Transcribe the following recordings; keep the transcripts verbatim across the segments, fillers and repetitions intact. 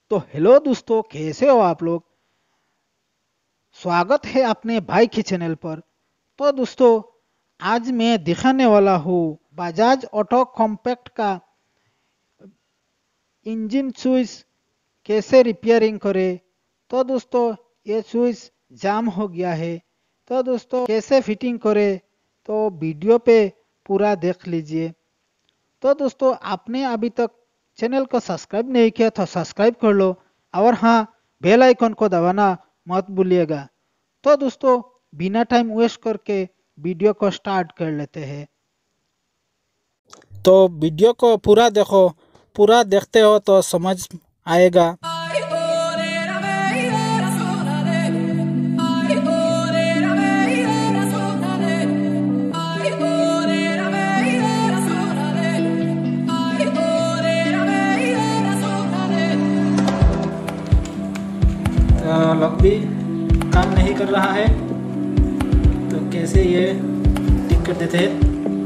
तो हेलो दोस्तों, कैसे हो आप लोग। स्वागत है अपने भाई के चैनल पर। तो दोस्तों, आज मैं दिखाने वाला हूँ बजाज ऑटो कॉम्पैक्ट का इंजन स्विच कैसे रिपेयरिंग करे। तो दोस्तों, ये स्विच जाम हो गया है। तो दोस्तों, कैसे फिटिंग करे तो वीडियो पे पूरा देख लीजिए। तो दोस्तों, आपने अभी तक चैनल को सब्सक्राइब नहीं किया तो सब्सक्राइब कर लो, और हाँ, बेल आइकन को दबाना मत भूलिएगा। तो दोस्तों, बिना टाइम वेस्ट करके वीडियो को स्टार्ट कर लेते हैं। तो वीडियो को पूरा देखो, पूरा देखते हो तो समझ आएगा। लॉक भी काम नहीं कर रहा है, तो कैसे ये ठीक कर देते हैं।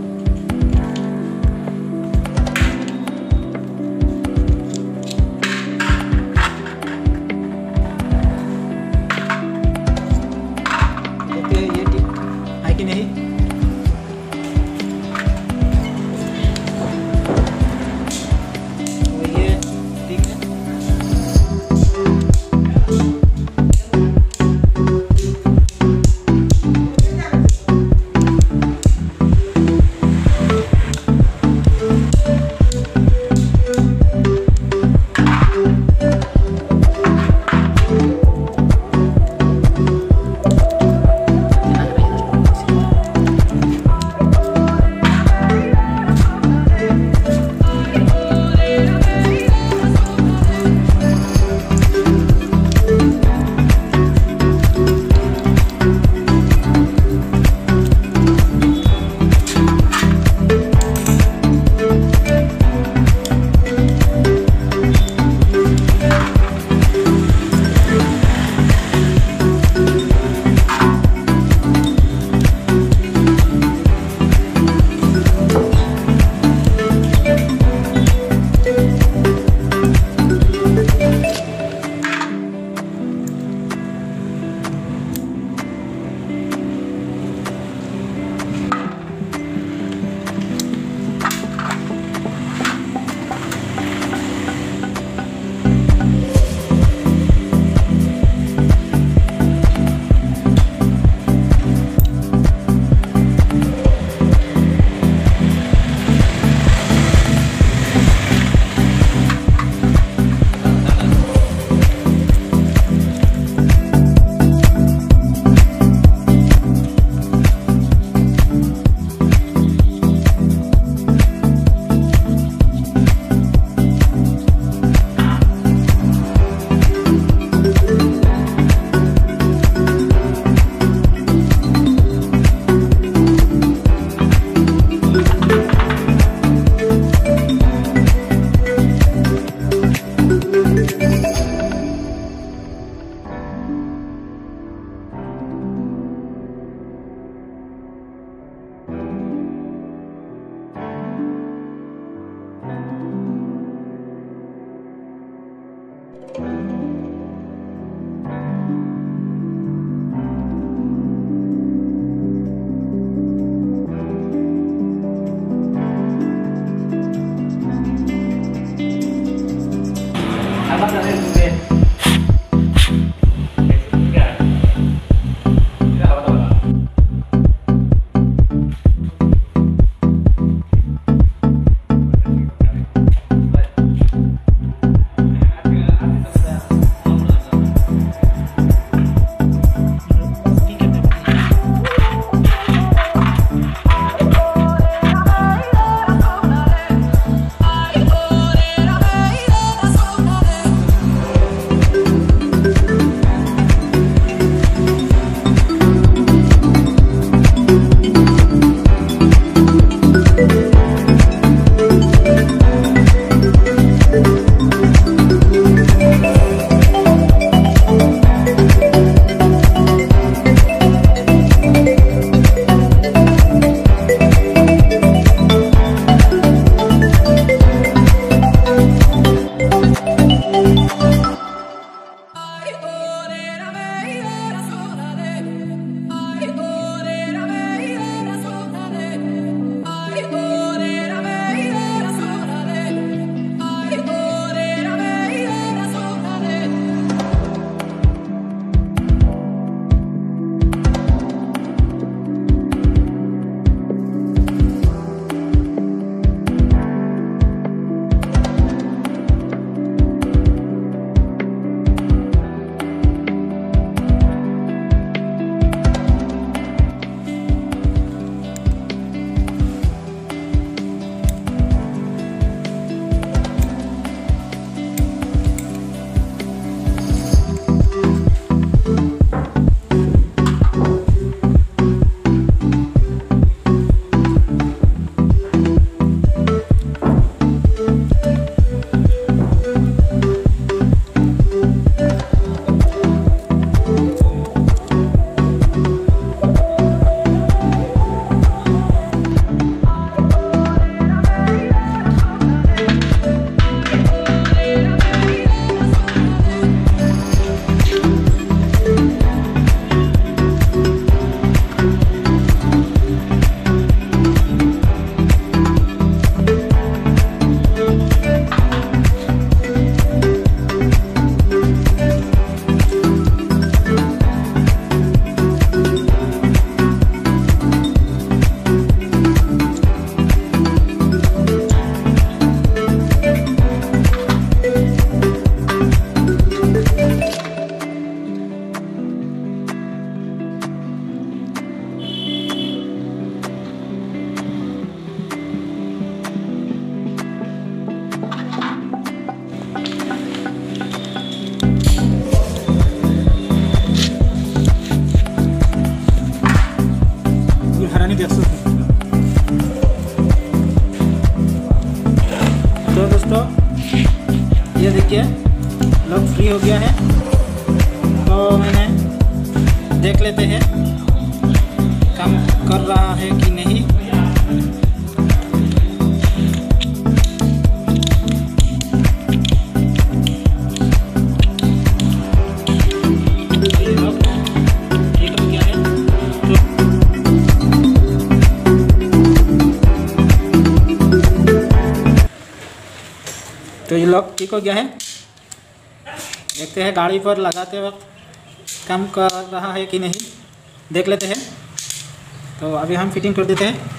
देखते हैं ये ठीक है कि नहीं। तो ये ठीक है। देखिए लोग फ्री हो गया है, तो मैंने देख लेते हैं काम कर रहा है कि नहीं। तो ये लॉक ठीक हो गया है। देखते हैं गाड़ी पर लगाते वक्त काम कर रहा है कि नहीं, देख लेते हैं। तो अभी हम फिटिंग कर देते हैं।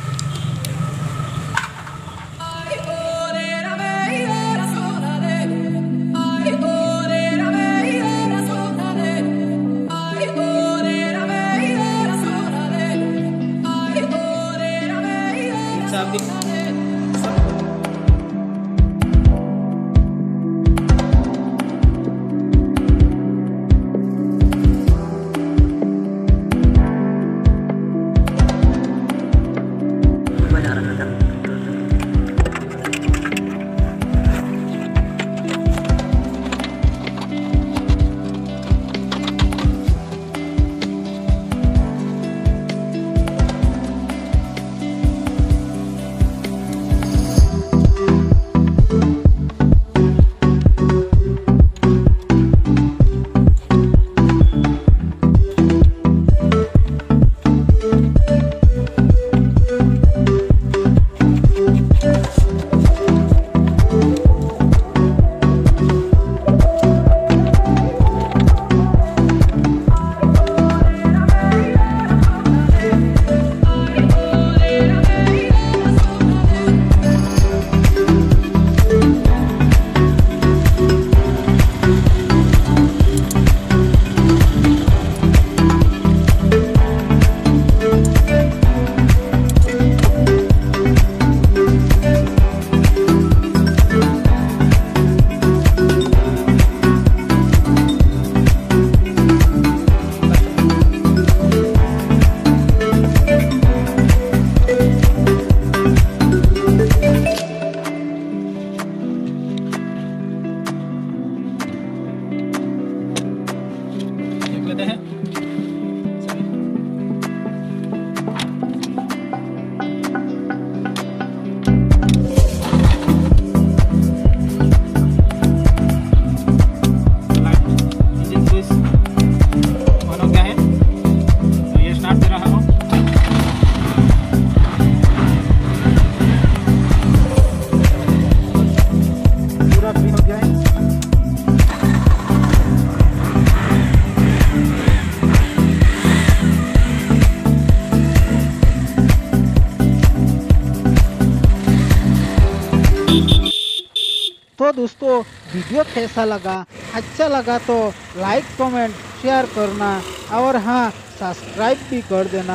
तो दोस्तों वीडियो कैसा लगा, अच्छा लगा तो लाइक कमेंट शेयर करना और हाँ सब्सक्राइब भी कर देना।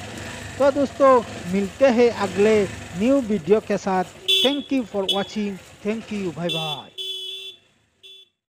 तो दोस्तों मिलते हैं अगले न्यू वीडियो के साथ। Thank you for watching. Thank you, bye bye.